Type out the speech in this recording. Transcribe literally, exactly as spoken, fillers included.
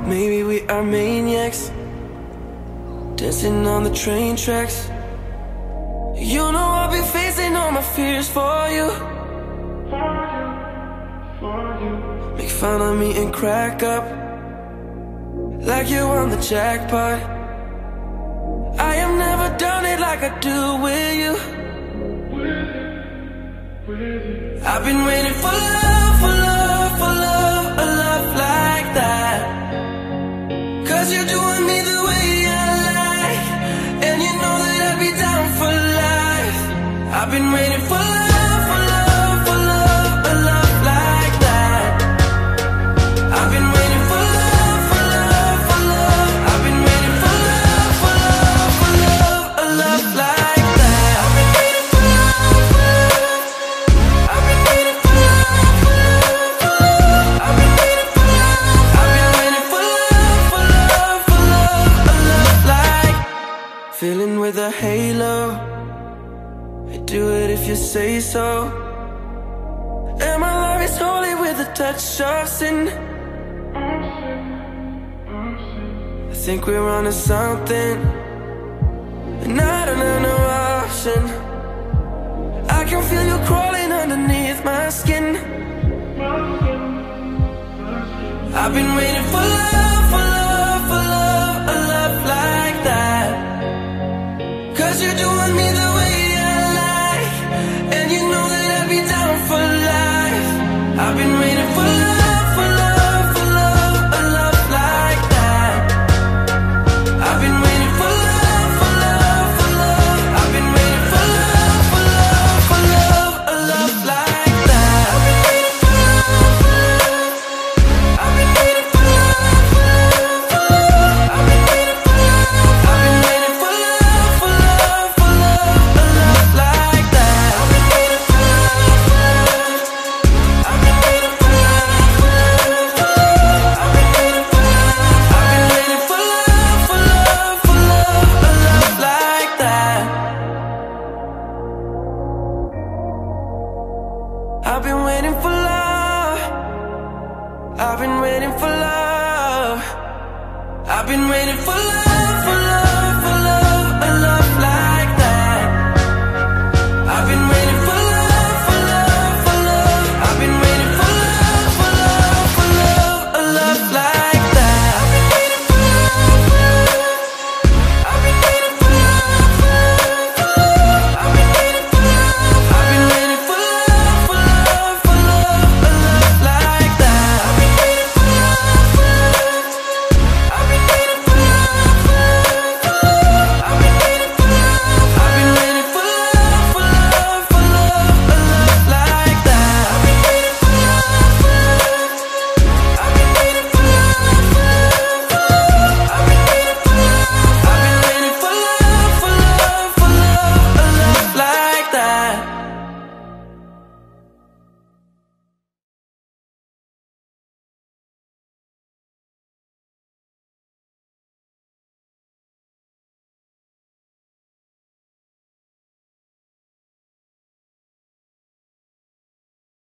Maybe we are maniacs, dancing on the train tracks. You know I'll be facing all my fears for you. Make fun of me and crack up like you won the jackpot. I am never done it like I do with you. I've been waiting for love, for love, for love, a love like that. Cause you're doing me the way I like, and you know that I'd be down for life. I've been waiting for love, for love, for love, a love like that. I've been waiting for love, for love, for love. I've been waiting for love, for love, for love, a love like that. I've been waiting for love, for love. I've been waiting for love, for love, for love. I've been waiting for love. I've been waiting for love, for love, for love, a love like. Feeling with a halo, I do it if you say so. And my love is holy with a touch of sin. I think we're onto something, and I don't have no option. I can feel you crawling underneath my skin. I've been waiting for love, for love, for love, a love like that. Cause you're doing me the way I like, and you know that I'd be down for life. I've been waiting for love, for love, for love, a love like that. I've been waiting for love, for love, for love. I've been waiting for love, for love, for love, a love like that. I've been waiting for love, for love. I've been waiting for love, for love, for love. I've been waiting for love. I've been waiting for love, for love, for love, a love like that. I've been waiting for love, for love. I've been waiting for love, for love, for love. I've been waiting for love. I've been waiting for love, for love, for love, a love like that. I've been waiting for love. I've been waiting for love. I've been waiting for love.